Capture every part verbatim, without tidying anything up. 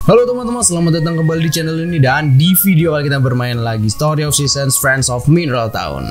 Halo teman-teman, selamat datang kembali di channel ini. Dan di video kali kita bermain lagi Story of Seasons Friends of Mineral Town.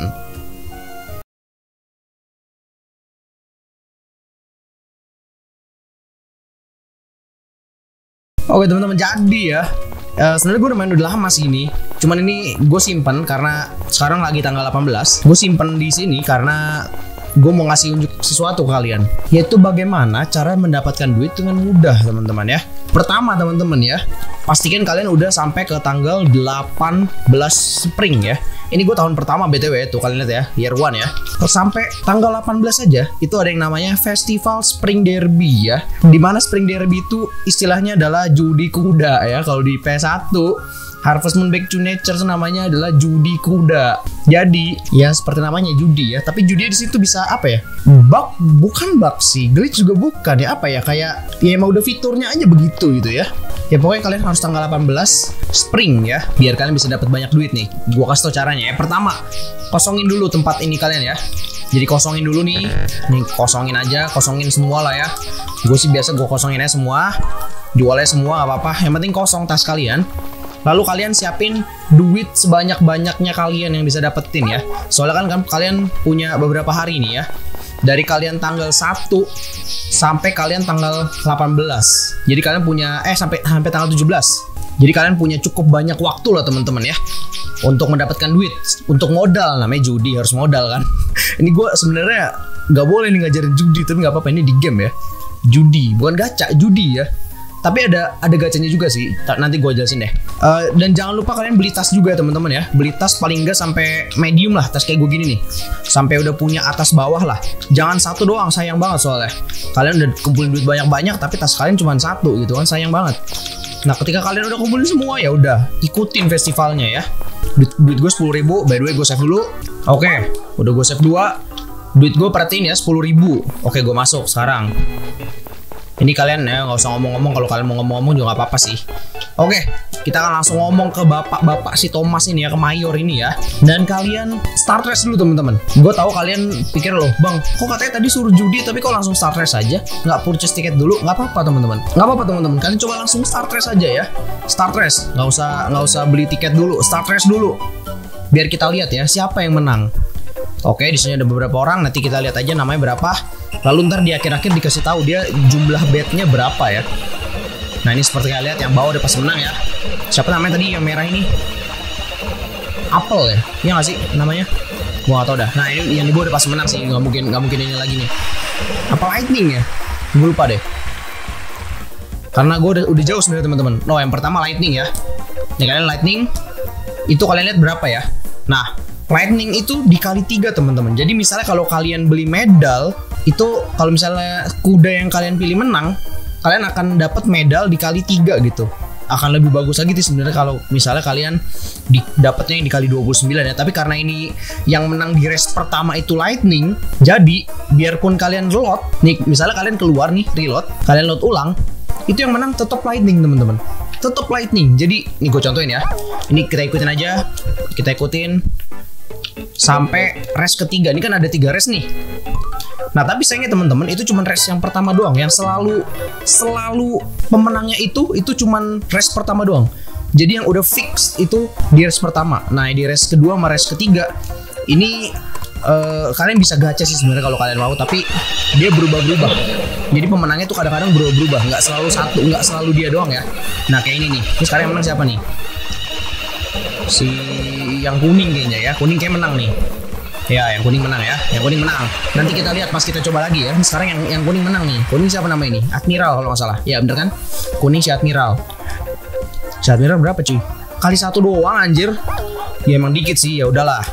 Oke teman-teman, jadi ya uh, sebenarnya gue udah main udah lama sih ini. Cuman ini gue simpen karena sekarang lagi tanggal delapan belas. Gue simpen di sini karena gue mau ngasih unjuk sesuatu ke kalian, yaitu bagaimana cara mendapatkan duit dengan mudah teman-teman ya. Pertama teman-teman ya, pastikan kalian udah sampai ke tanggal delapan belas spring ya. Ini gue tahun pertama B T W tuh, kalian lihat ya, year one ya. Sampai tanggal delapan belas aja itu ada yang namanya Festival Spring Derby ya. Dimana Spring Derby itu istilahnya adalah judi kuda ya. Kalau di P S satu Harvest Moon Back to Nature namanya adalah judi kuda. Jadi ya seperti namanya judi ya. Tapi judi di situ bisa apa ya? Bug, bukan bug sih. Glitch juga bukan ya. Apa ya? Kayak ya emang udah fiturnya aja begitu gitu ya. Ya pokoknya kalian harus tanggal delapan belas spring ya, biar kalian bisa dapat banyak duit nih. Gua kasih tau caranya ya. Pertama, kosongin dulu tempat ini kalian ya. Jadi kosongin dulu nih. Nih kosongin aja, kosongin semua lah ya. Gue sih biasa gue kosongin aja semua. Jualnya semua gak apa-apa. Yang penting kosong tas kalian. Lalu kalian siapin duit sebanyak-banyaknya kalian yang bisa dapetin ya. Soalnya kan, kan kalian punya beberapa hari nih ya. Dari kalian tanggal satu sampai kalian tanggal delapan belas. Jadi kalian punya eh sampai sampai tanggal tujuh belas. Jadi kalian punya cukup banyak waktu lah teman-teman ya untuk mendapatkan duit, untuk modal. Namanya judi harus modal kan. Ini gue sebenarnya nggak boleh nih ngajarin judi, tapi nggak apa-apa, ini di game ya. Judi, bukan gacha, judi ya. Tapi ada ada gacanya juga sih. Nanti gue jelasin deh. Uh, dan jangan lupa kalian beli tas juga ya teman-teman ya. Beli tas paling enggak sampai medium lah, tas kayak gue gini nih. Sampai udah punya atas bawah lah. Jangan satu doang, sayang banget soalnya. Kalian udah kumpulin duit banyak-banyak tapi tas kalian cuma satu gitu kan, sayang banget. Nah ketika kalian udah kumpulin semua ya udah ikutin festivalnya ya. Duit, duit gue sepuluh ribu. By the way gue save dulu. Oke, okay, udah gue save dua. Duit gue perhatiin ya sepuluh ribu. Oke, okay, gue masuk sekarang. Ini kalian ya nggak usah ngomong-ngomong, kalau kalian mau ngomong-ngomong juga nggak apa-apa sih. Oke, kita akan langsung ngomong ke bapak-bapak si Thomas ini ya, ke Mayor ini ya. Dan kalian start race dulu teman-teman. Gue tahu kalian pikir loh, bang, kok katanya tadi suruh judi tapi kok langsung start race aja, nggak purchase tiket dulu? Nggak apa-apa teman-teman, nggak apa-apa teman-teman. Kalian coba langsung start race aja ya. Start race, nggak usah nggak usah beli tiket dulu, start race dulu. Biar kita lihat ya siapa yang menang. Oke, di sini ada beberapa orang. Nanti kita lihat aja namanya berapa. Lalu ntar di akhir-akhir dikasih tahu dia jumlah betnya berapa ya. Nah ini seperti kalian lihat yang bawah udah pas menang ya. Siapa namanya tadi yang merah ini? Apple ya? Iya nggak sih namanya? Gua nggak tahu dah. Nah ini yang di bawah udah pas menang sih. Nggak mungkin nggak mungkin ini lagi nih. Apa Lightning ya? Gue lupa deh. Karena gue udah udah jauh sebenarnya teman-teman. No, yang pertama Lightning ya. Nih kalian Lightning. Itu kalian lihat berapa ya? Nah Lightning itu dikali tiga teman-teman. Jadi misalnya kalau kalian beli medal itu, kalau misalnya kuda yang kalian pilih menang, kalian akan dapat medal dikali tiga gitu. Akan lebih bagus lagi sih sebenarnya kalau misalnya kalian di, dapatnya yang dikali dua puluh sembilan ya. Tapi karena ini yang menang di race pertama itu Lightning, jadi biarpun kalian reload nih, misalnya kalian keluar nih reload, kalian load ulang, itu yang menang tetap Lightning teman-teman. Tetap Lightning. Jadi nih gue contohin ya. Ini kita ikutin aja. Kita ikutin sampai race ketiga. Ini kan ada tiga race nih. Nah tapi sayangnya teman-teman, itu cuma race yang pertama doang. Yang selalu Selalu pemenangnya itu Itu cuma race pertama doang. Jadi yang udah fix itu di race pertama. Nah di race kedua sama race ketiga ini uh, kalian bisa gacha sih sebenarnya kalau kalian mau. Tapi dia berubah-berubah. Jadi pemenangnya tuh kadang-kadang berubah-berubah. Nggak selalu satu, nggak selalu dia doang ya. Nah kayak ini nih. Terus sekarang yang menang siapa nih? Si yang kuning kayaknya ya. Kuning kayak menang nih. Ya, yang kuning menang ya. Yang kuning menang. Nanti kita lihat pas kita coba lagi ya. Sekarang yang yang kuning menang nih. Kuning siapa nama ini? Admiral kalau nggak salah. Ya, bener kan? Kuning si Admiral. Si Admiral berapa, cuy? Kali satu doang anjir. Ya emang dikit sih, ya udahlah.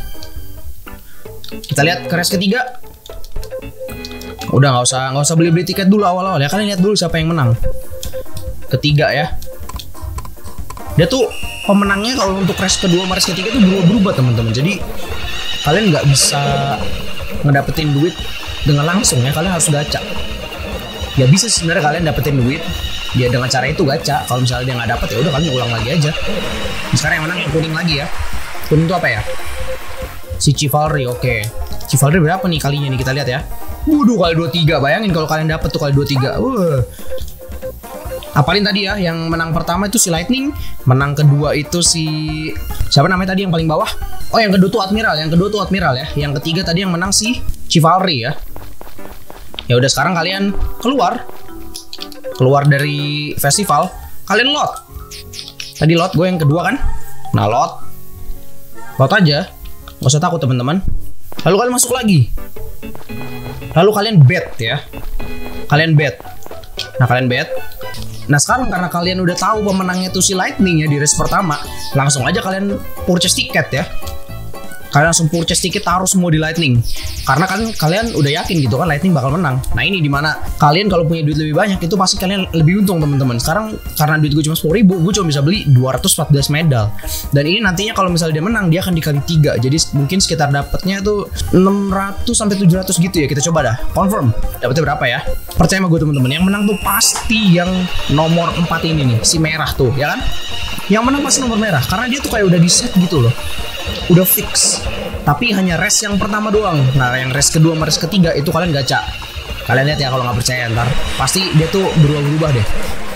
Kita lihat ke race ketiga. Udah nggak usah nggak usah beli-beli tiket dulu awal-awal ya. Kalian lihat dulu siapa yang menang. Ketiga ya. Dia tuh pemenangnya kalau untuk race kedua sama race ketiga tuh berubah-berubah teman-teman. Jadi kalian nggak bisa ngedapetin duit dengan langsung ya, kalian harus gacha. Ya bisa sebenarnya kalian dapetin duit ya dengan cara itu gacha. Kalau misalnya dia nggak dapet ya udah kalian ulang lagi aja. Sekarang yang menang yang kuning lagi ya. Kuning itu apa ya? Si Chivalry. Oke, Chivalry berapa nih kalinya nih, kita lihat ya. Waduh, kali dua puluh tiga. Bayangin kalau kalian dapet tuh kali dua puluh tiga. Wah, Apalin tadi ya, yang menang pertama itu si Lightning, menang kedua itu si siapa namanya tadi yang paling bawah? Oh, yang kedua tuh Admiral, yang kedua tuh Admiral ya. Yang ketiga tadi yang menang si Chivalry ya. Ya udah, sekarang kalian keluar. Keluar dari festival, kalian lot. Tadi lot gue yang kedua kan? Nah, lot. Lot aja. Gak usah takut teman-teman. Lalu kalian masuk lagi. Lalu kalian bet ya. Kalian bet. Nah, kalian bet. Nah, sekarang karena kalian udah tahu pemenangnya tuh si Lightning ya di race pertama, langsung aja kalian purchase tiket ya. Kalian langsung purchase tiket, taruh semua di Lightning. Karena kan kalian udah yakin gitu kan Lightning bakal menang. Nah, ini dimana kalian kalau punya duit lebih banyak itu pasti kalian lebih untung teman-teman. Sekarang karena duit gue cuma sepuluh ribu, gue cuma bisa beli dua ratus empat belas medal. Dan ini nantinya kalau misalnya dia menang, dia akan dikali tiga. Jadi mungkin sekitar dapatnya tuh enam ratus sampai tujuh ratus gitu ya. Kita coba dah, confirm dapatnya berapa ya. Percaya sama gue teman-teman, yang menang tuh pasti yang nomor empat ini nih, si merah tuh ya kan. Yang menang pasti nomor merah, karena dia tuh kayak udah di set gitu loh. Udah fix. Tapi hanya race yang pertama doang. Nah, yang race kedua sama race ketiga itu kalian gacha. Kalian lihat ya kalau nggak percaya ntar. Pasti dia tuh berubah-berubah deh.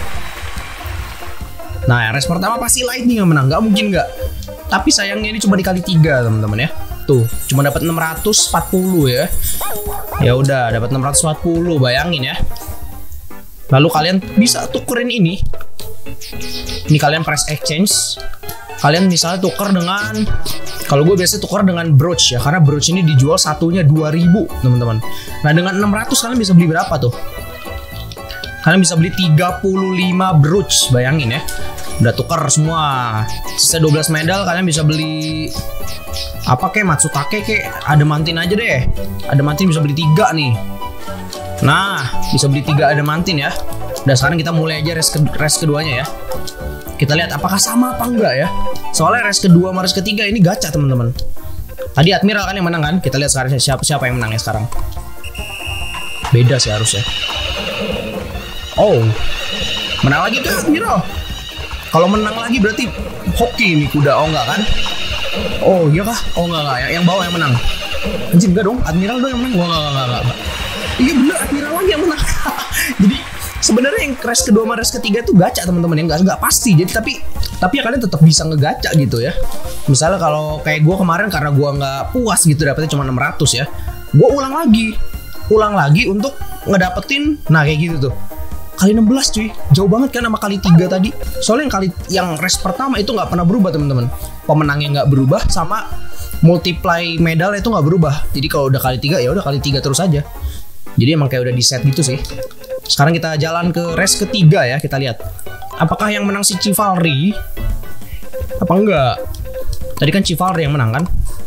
Nah, race pertama pasti Lightning yang menang, nggak mungkin nggak. Tapi sayangnya ini cuma dikali tiga teman-teman ya. Tuh, cuma dapat enam ratus empat puluh ya. Ya udah, dapat enam ratus empat puluh, bayangin ya. Lalu kalian bisa tukerin ini. Ini kalian press exchange. Kalian misalnya tuker dengan, kalau gue biasanya tuker dengan brooch ya, karena brooch ini dijual satunya dua ribu teman-teman. Nah, dengan enam ratus kalian bisa beli berapa tuh? Kalian bisa beli tiga puluh lima brooch, bayangin ya. Udah tuker semua. Sisa dua belas medal kalian bisa beli apa kek, Matsutake kek, Adamantin aja deh. Adamantin bisa beli tiga nih. Nah, bisa beli tiga Adamantin ya. Udah, sekarang kita mulai aja race, ke race keduanya ya. Kita lihat apakah sama apa enggak ya. Soalnya race kedua sama race ketiga ini gacha teman-teman. Tadi Admiral kan yang menang kan. Kita lihat sekarang siapa siapa yang menang ya sekarang. Beda sih harusnya. Oh, menang lagi tuh Admiral. Kalau menang lagi berarti hoki nih kuda. Oh enggak kan? Oh iya kah? Oh enggak enggak. Yang bawah yang menang. Anjir, enggak dong. Admiral dong yang menang. Wah, enggak enggak enggak. enggak. Iya bener, Admiral lagi yang menang. Jadi sebenarnya yang race kedua sama race ketiga tuh gacha teman-teman, yang nggak nggak pasti. Jadi tapi tapi ya kalian tetap bisa ngegacha gitu ya. Misalnya kalau kayak gue kemarin, karena gue nggak puas gitu dapetnya cuma enam ratus ya, gue ulang lagi ulang lagi untuk ngedapetin. Nah kayak gitu tuh kali enam belas cuy, jauh banget kan sama kali tiga tadi. Soalnya yang kali yang race pertama itu nggak pernah berubah teman-teman, pemenangnya nggak berubah, sama multiply medal itu nggak berubah. Jadi kalau udah kali tiga ya udah kali tiga terus aja. Jadi emang kayak udah di set gitu sih. Sekarang kita jalan ke race ketiga ya. Kita lihat apakah yang menang si Chivalry apa enggak. Tadi kan Chivalry yang menang kan.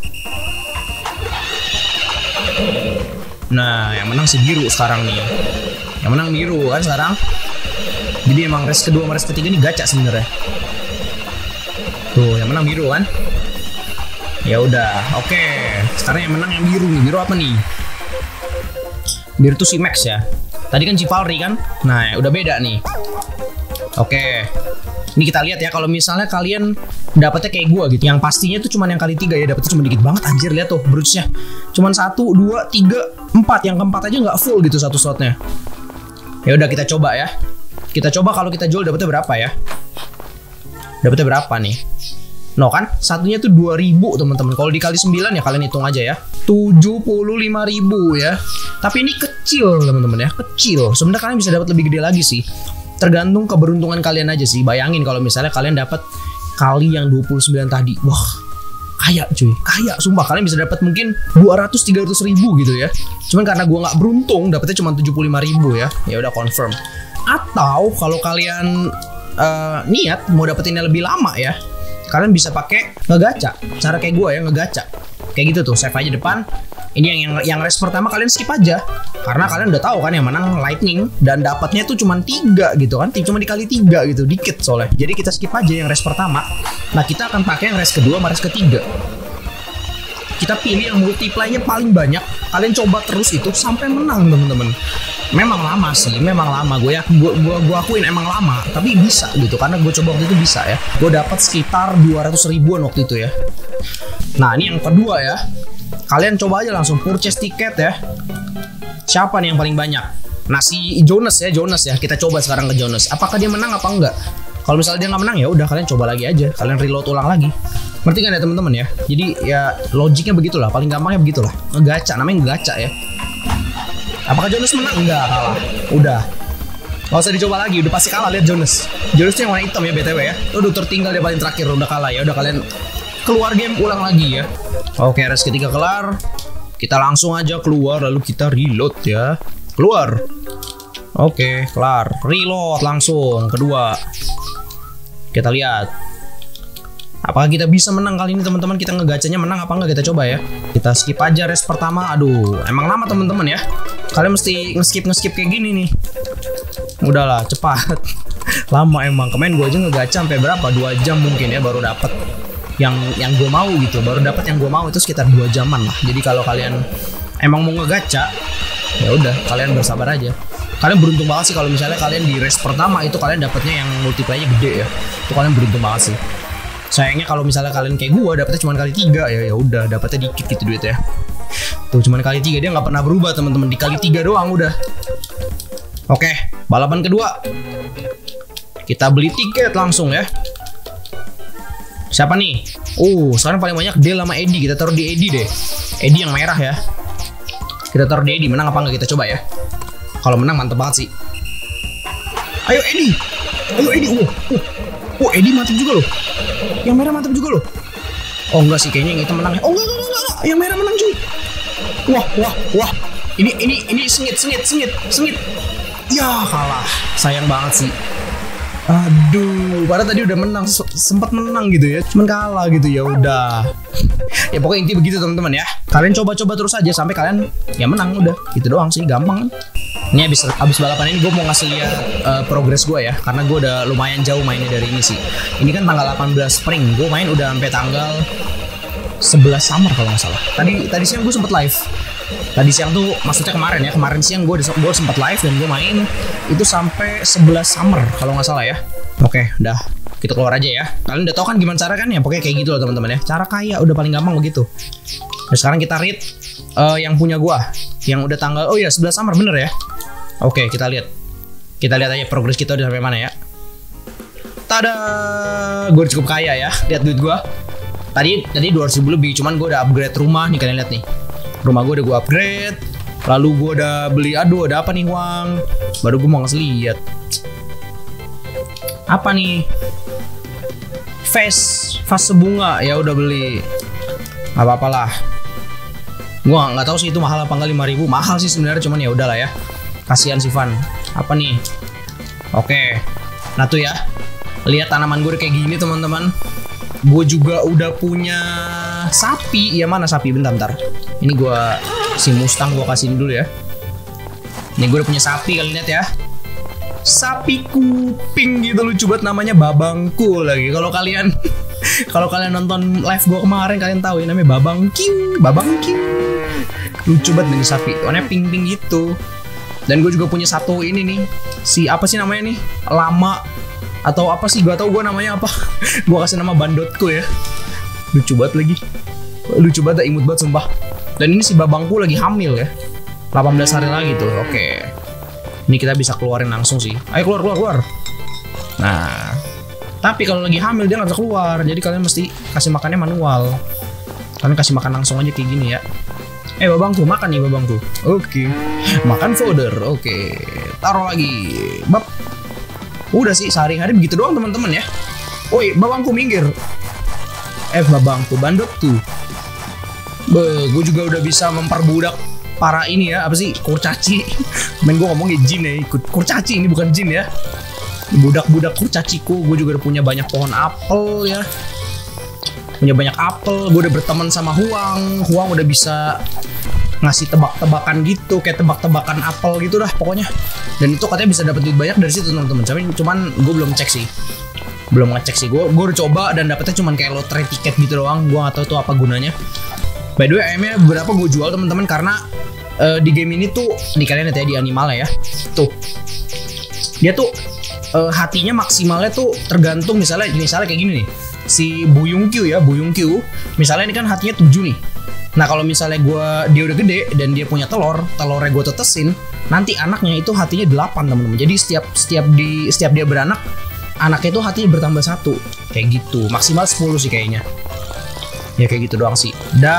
Nah, yang menang si biru sekarang nih. Yang menang biru kan sekarang. Jadi emang race kedua sama race ketiga ini gacha sebenarnya. Tuh, yang menang biru kan. Ya udah, oke. Sekarang yang menang yang biru nih. Biru apa nih? Biru tuh si Max ya. Tadi kan Chivalry kan. Nah, ya udah beda nih. Oke. Ini kita lihat ya, kalau misalnya kalian dapetnya kayak gua gitu, yang pastinya tuh cuman yang kali tiga ya, dapetnya cuma dikit banget anjir. Lihat tuh brooch-nya. Cuman satu, dua, tiga, empat. Yang keempat aja nggak full gitu satu slotnya. Ya udah, kita coba ya. Kita coba kalau kita jual dapetnya berapa ya. Dapetnya berapa nih? No kan, satunya tuh dua ribu teman-teman. Kalau dikali sembilan ya kalian hitung aja ya. tujuh puluh lima ribu ya. Tapi ini kecil teman-teman ya, kecil. Sebenarnya kalian bisa dapat lebih gede lagi sih. Tergantung keberuntungan kalian aja sih. Bayangin kalau misalnya kalian dapat kali yang dua puluh sembilan tadi. Wah, kaya cuy, kaya sumpah. Kalian bisa dapat mungkin dua ratus tiga ratus ribu gitu ya. Cuman karena gua nggak beruntung, dapetnya cuma tujuh puluh lima ribu ya. Ya udah, confirm. Atau kalau kalian uh, niat mau dapetinnya lebih lama ya, kalian bisa pakai ngegacha. Cara kayak gue ya, ngegacha. Kayak gitu tuh, save aja depan. Ini yang yang, yang race pertama kalian skip aja. Karena kalian udah tahu kan yang menang Lightning, dan dapatnya tuh cuma tiga gitu kan. Cuma dikali tiga gitu, dikit soalnya. Jadi kita skip aja yang race pertama. Nah, kita akan pakai yang race kedua sama race ketiga. Kita pilih yang multiply-nya paling banyak. Kalian coba terus itu sampai menang teman-teman. Memang lama sih, memang lama. Gue ya, gue gue gue akuin emang lama, tapi bisa gitu. Karena gue coba waktu itu bisa ya. Gue dapat sekitar dua ratus ribuan waktu itu ya. Nah, ini yang kedua ya. Kalian coba aja langsung purchase tiket ya. Siapa nih yang paling banyak? Nah si Jonas ya, Jonas ya, kita coba sekarang ke Jonas. Apakah dia menang apa enggak? Kalau misalnya dia nggak menang ya udah kalian coba lagi aja, kalian reload ulang lagi. Ngerti kan ya teman-teman ya? Jadi ya logiknya begitulah, paling gampangnya begitulah. Ngegaca, namanya ngegaca ya. Apakah Jonas menang? Enggak, kalah. Udah. Gak usah dicoba lagi, udah pasti kalah. Lihat Jonas. Jonas tuh yang warna hitam ya B T W ya. Udah tertinggal dia paling terakhir, udah kalah ya. Udah kalian keluar game, ulang lagi ya. Oke, race ketiga kelar. Kita langsung aja keluar lalu kita reload ya. Keluar. Oke, kelar. Reload langsung kedua. Kita lihat apakah kita bisa menang kali ini teman-teman. Kita ngegacanya menang apa enggak, kita coba ya. Kita skip aja race pertama. Aduh, emang lama teman-teman ya. Kalian mesti nge-skip nge-skip kayak gini nih. Udahlah, cepat. Lama emang. Kemarin gue aja ngegaca sampai berapa? dua jam mungkin ya baru dapet yang yang gue mau gitu. Baru dapat yang gue mau itu sekitar dua jaman lah. Jadi kalau kalian emang mau ngegaca, ya udah kalian bersabar aja. Kalian beruntung banget sih kalau misalnya kalian di race pertama itu kalian dapatnya yang multiplayer gede ya. Itu kalian beruntung banget sih. Sayangnya kalau misalnya kalian kayak gue dapetnya cuma kali tiga ya, ya udah dapetnya dikit gitu duit ya. Tuh cuma kali tiga, dia nggak pernah berubah teman-teman, di kali tiga doang udah. Oke, balapan kedua. Kita beli tiket langsung ya. Siapa nih? Oh, sekarang paling banyak Del sama Edi. Kita taruh di Edi deh. Edi yang merah ya. Kita taruh di Edi. Menang apa enggak kita coba ya. Kalau menang mantep banget sih. Ayo Edi. Ayo Edi. Oh, oh, oh Edi mantep juga loh. Yang merah mantep juga loh. Oh enggak sih, kayaknya yang hitam menang. Oh enggak, enggak, enggak, enggak. Yang merah menang cuy. Wah, wah, wah. Ini, ini, ini sengit, sengit, sengit, sengit. Ya kalah. Sayang banget sih. Aduh, padahal tadi udah menang, sempat menang gitu ya, cuman kalah gitu ya udah. Ya pokoknya inti begitu teman-teman ya. Kalian coba-coba terus aja sampai kalian ya menang udah. Gitu doang sih, gampang kan. Ini abis abis balapan ini gue mau ngasih lihat uh, progres gue ya, karena gue udah lumayan jauh mainnya dari ini sih. Ini kan tanggal delapan belas spring, gue main udah sampai tanggal sebelas summer kalau nggak salah. Tadi tadi siang gue sempet live. Tadi siang tuh maksudnya kemarin ya, kemarin siang gue gue sempat live dan gue main itu sampai sebelas summer kalau nggak salah ya. Oke, udah kita keluar aja ya. Kalian udah tahu kan gimana cara kan ya? Pokoknya kayak gitu loh teman-teman ya. Cara kaya udah paling gampang begitu. Nah, sekarang kita read uh, yang punya gue, yang udah tanggal oh iya sebelas summer bener ya. Oke, kita lihat. Kita lihat aja progres kita udah sampai mana ya. Tada, gue cukup kaya ya. Lihat duit gue. Tadi tadi dua ratus ribu lebih, cuman gue udah upgrade rumah nih, kalian lihat nih. Rumah gue udah gue upgrade. Lalu gue udah beli, aduh ada apa nih uang. Baru gue mau ngasih lihat. Apa nih? Vase, vase bunga ya udah beli. Apa-apalah. Gue nggak tahu sih itu mahal apa enggak, lima ribu. Mahal sih sebenarnya, cuman ya udahlah ya. Kasihan si Van. Apa nih? Oke. Nah tuh ya. Lihat tanaman gue kayak gini teman-teman. Gue juga udah punya sapi. Ya mana sapi? Bentar, bentar. Ini gue si Mustang gue kasihin dulu ya. Ini gue udah punya sapi, kalian lihat ya. Sapi kuping gitu, lucu banget namanya, Babangku lagi. Kalau kalian kalau kalian nonton live gue kemarin kalian tahu ya namanya Babangking, Babangking. Lucu banget nih sapi. Warnanya pink-pink gitu. Dan gue juga punya satu ini nih. Si apa sih namanya nih? Lama atau apa sih, gak tau gue namanya apa. Gue kasih nama Bandotku ya. Lucu banget lagi. Lucu banget, imut banget sumpah. Dan ini si Babangku lagi hamil ya. delapan belas hari lagi tuh. Oke. Ini kita bisa keluarin langsung sih. Ayo keluar, keluar, keluar. Nah, tapi kalau lagi hamil dia nggak bisa keluar. Jadi kalian mesti kasih makannya manual. Kalian kasih makan langsung aja kayak gini ya. Eh Babangku, makan nih Babangku. Oke. Makan fodder. Oke. Taruh lagi. Bab. Udah sih sehari-hari begitu doang teman-teman ya. Woi Babangku minggir. Eh Babangku bandot tuh. Be, gue juga udah bisa memperbudak para ini ya, apa sih, kurcaci. Main gue ngomongnya jin ya, ikut kurcaci, ini bukan jin ya. Budak-budak kurcaciku. Gue juga udah punya banyak pohon apel ya. Punya banyak apel. Gue udah berteman sama Huang. Huang udah bisa ngasih tebak-tebakan gitu, kayak tebak-tebakan apel gitu dah pokoknya. Dan itu katanya bisa dapat duit banyak dari situ teman-teman. Cuman gue belum cek sih. Belum ngecek sih. Gue gue udah coba dan dapetnya cuman kayak lotre tiket gitu doang. Gue gak tahu itu apa gunanya. By the way, ayamnya berapa gue jual teman-teman, karena uh, di game ini tuh di kalian lihat ya di animal ya. Tuh. Dia tuh uh, hatinya maksimalnya tuh tergantung misalnya misalnya kayak gini nih. Si Buyungkyu ya, Buyungkyu. Misalnya ini kan hatinya tujuh nih. Nah kalau misalnya gua dia udah gede dan dia punya telur, telurnya gue tetesin, nanti anaknya itu hatinya delapan teman-teman. Jadi setiap setiap di setiap dia beranak, anaknya itu hatinya bertambah satu. Kayak gitu. Maksimal sepuluh sih kayaknya. Ya kayak gitu doang sih.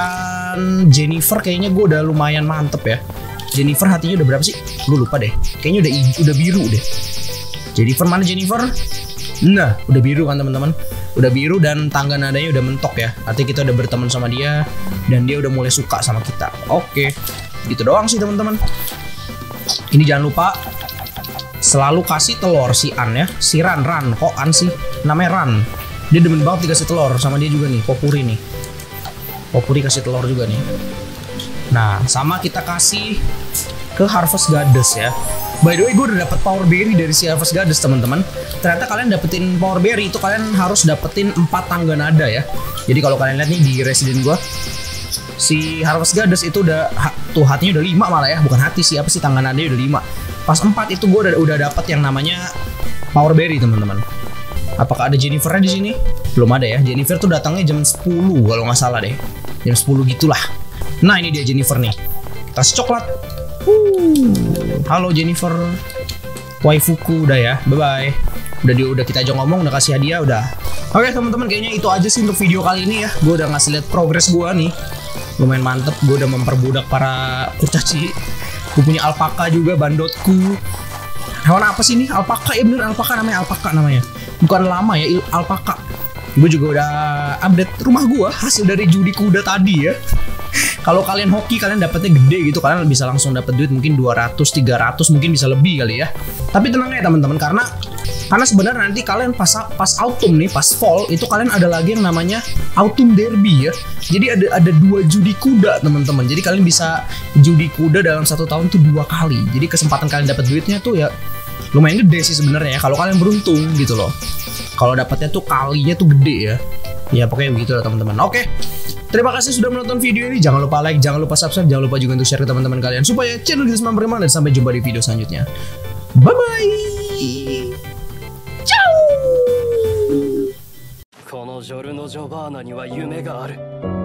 Dan Jennifer kayaknya gue udah lumayan mantep ya. Jennifer hatinya udah berapa sih? Gue lupa deh. Kayaknya udah udah biru deh. Jennifer mana Jennifer? Nah, udah biru kan teman-teman. Udah biru dan tangga nadanya udah mentok ya. Artinya kita udah berteman sama dia dan dia udah mulai suka sama kita. Oke. Gitu doang sih teman-teman. Ini jangan lupa selalu kasih telur si An ya. Si Ran, Ran. Kok An sih? Namanya Ran. Dia demen banget dikasih telur sama dia juga nih, Popuri nih. Popuri kasih telur juga nih. Nah, sama kita kasih ke Harvest Goddess ya. By the way, gue udah dapet Power Berry dari si Harvest Goddess teman-teman. Ternyata kalian dapetin Power Berry itu kalian harus dapetin empat tangga nada ya. Jadi kalau kalian lihat nih di resident gue, si Harvest Goddess itu udah tuh hatinya udah lima malah ya, bukan hati sih, apa sih, tangga nadanya udah lima. Pas empat itu gue udah udah dapet yang namanya Power Berry teman-teman. Apakah ada Jennifer di sini? Belum ada ya. Jennifer tuh datangnya jam sepuluh kalau nggak salah deh. Jam sepuluh gitulah. Nah ini dia Jennifer nih. Kasih coklat. Uh, halo Jennifer, waifuku udah ya, bye bye. Udah di, udah kita aja ngomong, udah kasih hadiah udah. Oke teman-teman, kayaknya itu aja sih untuk video kali ini ya. Gue udah ngasih lihat progres gue nih, lumayan mantep. Gue udah memperbudak para kurcaci. Gue punya alpaka juga, bandotku. Hewan apa sih ini? Alpaka ya, bener alpaka namanya, alpaka namanya. Bukan lama ya, alpaka. Gue juga udah update rumah gue hasil dari judi kuda tadi ya. Kalau kalian hoki, kalian dapetnya gede gitu, kalian bisa langsung dapat duit mungkin dua ratus, tiga ratus, mungkin bisa lebih kali ya. Tapi tenang ya teman-teman, karena karena sebenarnya nanti kalian pas pas autumn nih, pas fall itu kalian ada lagi yang namanya autumn derby ya. Jadi ada ada dua judi kuda teman-teman. Jadi kalian bisa judi kuda dalam satu tahun tuh dua kali. Jadi kesempatan kalian dapat duitnya tuh ya lumayan gede sih sebenarnya ya, kalau kalian beruntung gitu loh. Kalau dapatnya tuh kalinya tuh gede ya. Ya pokoknya begitu lah teman-teman. Oke. Terima kasih sudah menonton video ini. Jangan lupa like, jangan lupa subscribe, jangan lupa juga untuk share ke teman-teman kalian supaya channel kita semakin berkembang, dan sampai jumpa di video selanjutnya. Bye bye. Ciao. このジョルノ・ジョバーナには夢がある。